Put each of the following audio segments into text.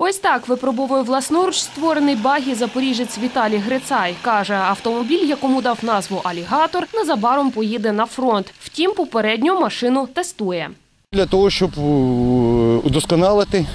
Ось так випробовує власноруч створений багі запоріжець Віталій Грицай. Каже, автомобіль, якому дав назву «Алігатор», незабаром поїде на фронт. Втім, попередньо машину тестує. Для того, щоб удосконалити,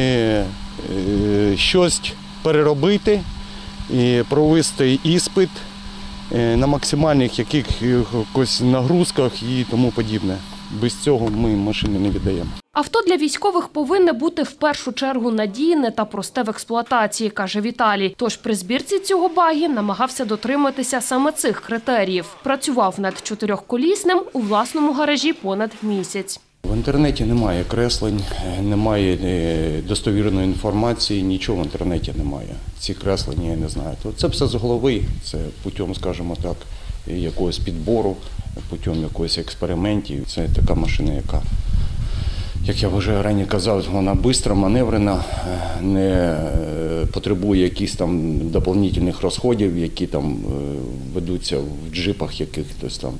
щось переробити, провести іспит на максимальних якихось нагрузках і тому подібне. Без цього ми машини не віддаємо. Авто для військових повинне бути в першу чергу надійне та просте в експлуатації, каже Віталій. Тож при збірці цього багі намагався дотриматися саме цих критеріїв. Працював над чотирьохколісним у власному гаражі понад місяць. В інтернеті немає креслень, немає достовірної інформації, нічого в інтернеті немає. Ці креслення я не знаю. Це все з голови, це путем, скажімо так, якогось підбору, путем якогось експериментів. Це така машина, яка, як я вже раніше казав, вона швидка, маневрена, не потребує якихось там доповнительних розходів, які там ведуться в джипах якихось там.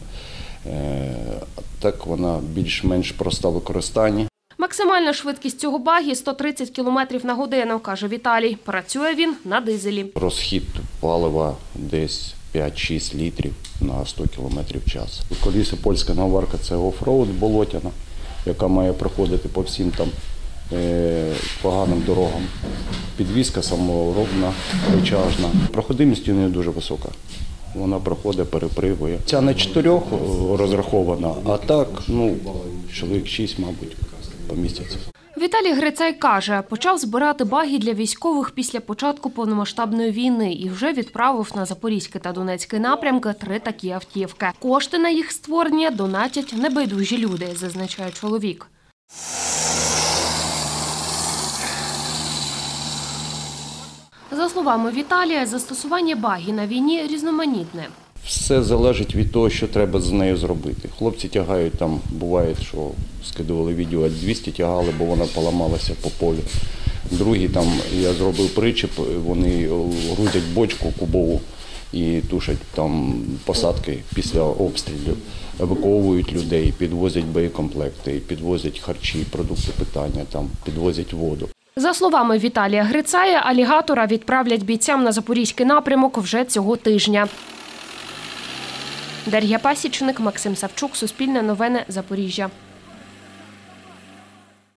Так вона більш-менш проста в використанні. Максимальна швидкість цього багі – 130 км на годину, каже Віталій. Працює він на дизелі. Розхід палива десь 5-6 літрів на 100 км в час. Колісо польська наварка – це оффроуд болотяна, яка має проходити по всім там поганим дорогам. Підвізка саморобна, причажна. Проходимість у неї дуже висока. Вона проходить, перепригує. Ця на 4 розрахована, а так, чоловік 6, мабуть, помістяться. Віталій Грицай каже, почав збирати багі для військових після початку повномасштабної війни і вже відправив на Запорізький та Донецький напрямки 3 такі автівки. Кошти на їх створення донатять небайдужі люди, зазначає чоловік. За словами Віталія, застосування багі на війні різноманітне. Все залежить від того, що треба з нею зробити. Хлопці тягають, там буває, що скидували відео, 200 тягали, бо вона поламалася по полю. Другі, там, я зробив причіп, вони грузять бочку кубову і тушать там посадки після обстрілів, евакуовують людей, підвозять боєкомплекти, підвозять харчі, продукти питання, там, підвозять воду. За словами Віталія Грицая, алігатора відправлять бійцям на Запорізький напрямок вже цього тижня. Дар'я Пасічник, Максим Савчук, Суспільне новини, Запоріжжя.